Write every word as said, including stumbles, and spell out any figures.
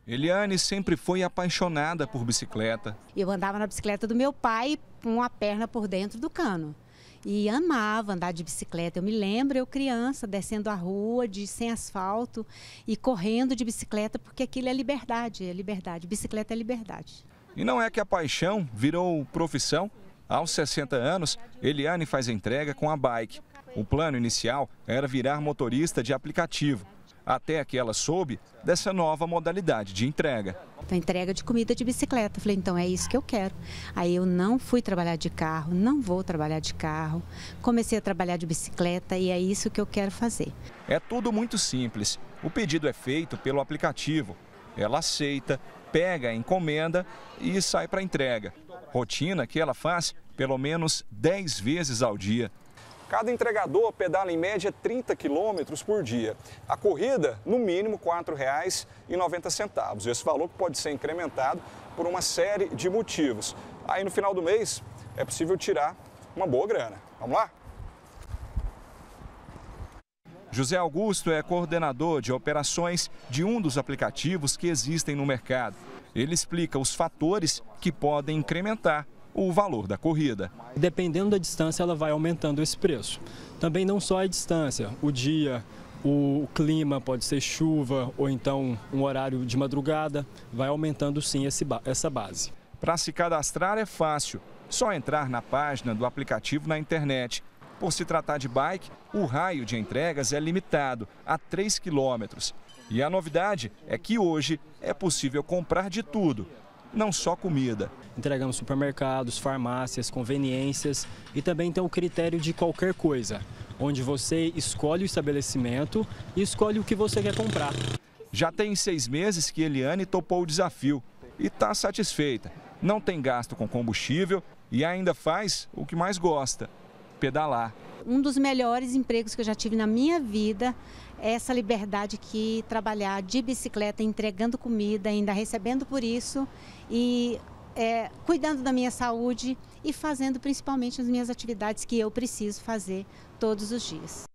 Eliane sempre foi apaixonada por bicicleta. Eu andava na bicicleta do meu pai com a perna por dentro do cano. E amava andar de bicicleta. Eu me lembro, eu criança, descendo a rua de, sem asfalto e correndo de bicicleta, porque aquilo é liberdade, é liberdade. Bicicleta é liberdade. E não é que a paixão virou profissão? Aos sessenta anos, Eliane faz entrega com a bike. O plano inicial era virar motorista de aplicativo, até que ela soube dessa nova modalidade de entrega. Então, entrega de comida de bicicleta. Falei, então é isso que eu quero. Aí eu não fui trabalhar de carro, não vou trabalhar de carro. Comecei a trabalhar de bicicleta e é isso que eu quero fazer. É tudo muito simples. O pedido é feito pelo aplicativo. Ela aceita, pega a encomenda e sai para entrega. Rotina que ela faz pelo menos dez vezes ao dia. Cada entregador pedala em média trinta quilômetros por dia. A corrida, no mínimo, quatro reais e noventa centavos. Esse valor pode ser incrementado por uma série de motivos. Aí, no final do mês, é possível tirar uma boa grana. Vamos lá? José Augusto é coordenador de operações de um dos aplicativos que existem no mercado. Ele explica os fatores que podem incrementar o valor da corrida. Dependendo da distância, ela vai aumentando esse preço. Também não só a distância, o dia, o clima, pode ser chuva ou então um horário de madrugada, vai aumentando sim esse, essa base. Para se cadastrar é fácil, só entrar na página do aplicativo na internet. Por se tratar de bike, o raio de entregas é limitado a três quilômetros. E a novidade é que hoje é possível comprar de tudo, não só comida. Entregamos supermercados, farmácias, conveniências e também tem o critério de qualquer coisa, onde você escolhe o estabelecimento e escolhe o que você quer comprar. Já tem seis meses que Eliane topou o desafio e está satisfeita. Não tem gasto com combustível e ainda faz o que mais gosta, pedalar. Um dos melhores empregos que eu já tive na minha vida é essa liberdade que trabalhar de bicicleta, entregando comida, ainda recebendo por isso e é, cuidando da minha saúde e fazendo principalmente as minhas atividades que eu preciso fazer todos os dias.